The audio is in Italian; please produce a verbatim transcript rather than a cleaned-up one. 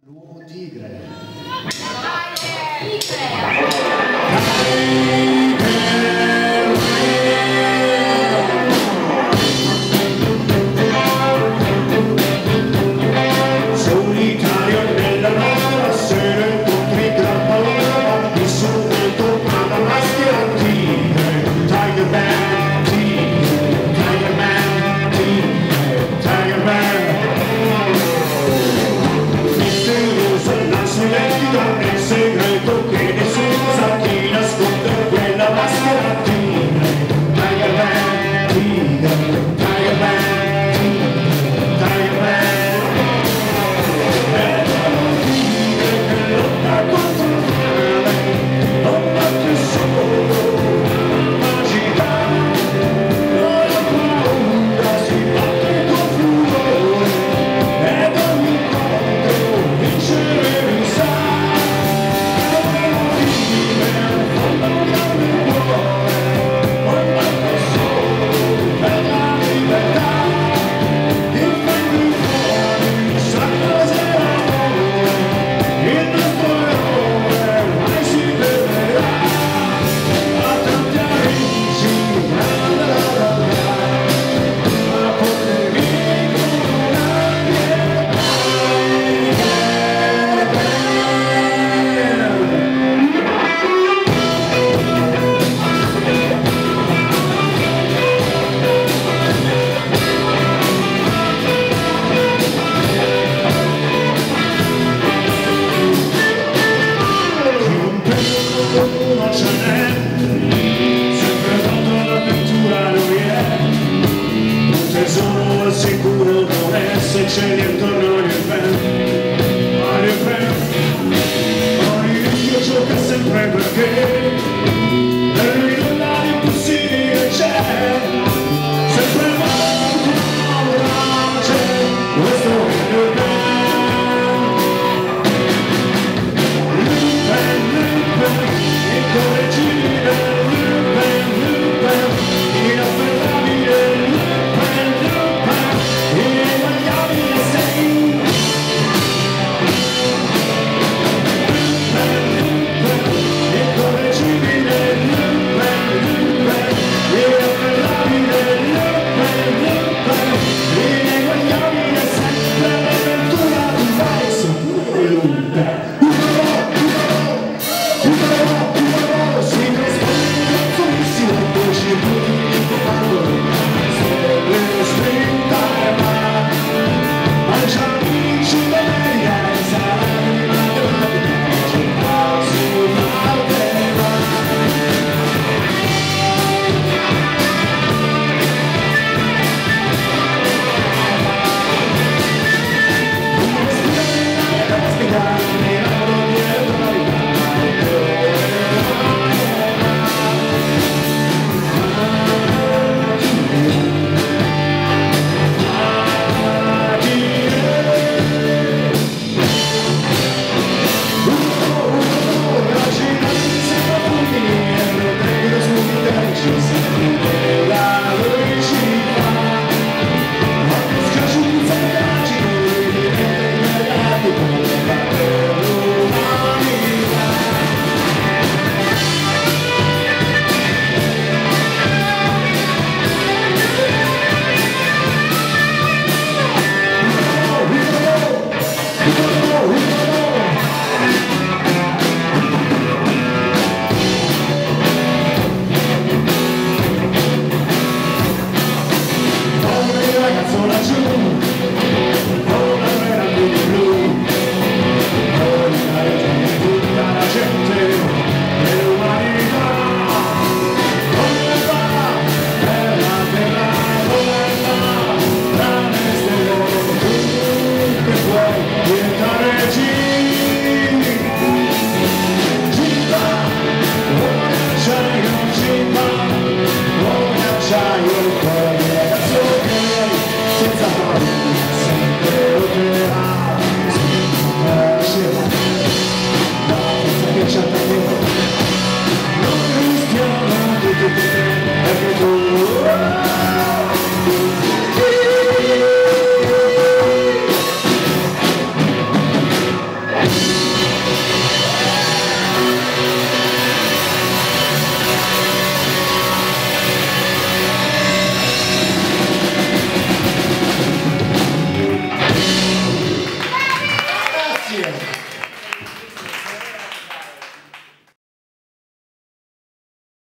L'uomo tigre. Solitario nella notte, sera incontri gran paura, il sonetto alla maschera tigre. Tiger Man, tigre, Tiger Man, tigre, Tiger Man. Nel segreto che nessuno sa chi nasconde quella maschera tigre. Tiger Man, tigre, Tiger Man, tigre, Tiger Man. È la tigre che lotta contro il male, non batte solo magicità, non ha paura, si batte con furore, ed ogni incontro vincere mi sa. Sicuro non è se c'è intorno il vento, ma il vento ogni rischio gioca sempre perché per lui nulla di impossibile c'è, sempre molto audace, questo è il vento. Lupin, Lupin, incorreggibile, Lupin, Lupin, inafferrabile, Lupin, Lupin, ineguagliabile sei. Incorreggibile, Lupin, Lupin, inafferrabile, Lupin, Lupin, ineguagliabile sempre l'avventura di fare sicuro Lupin. Grazie.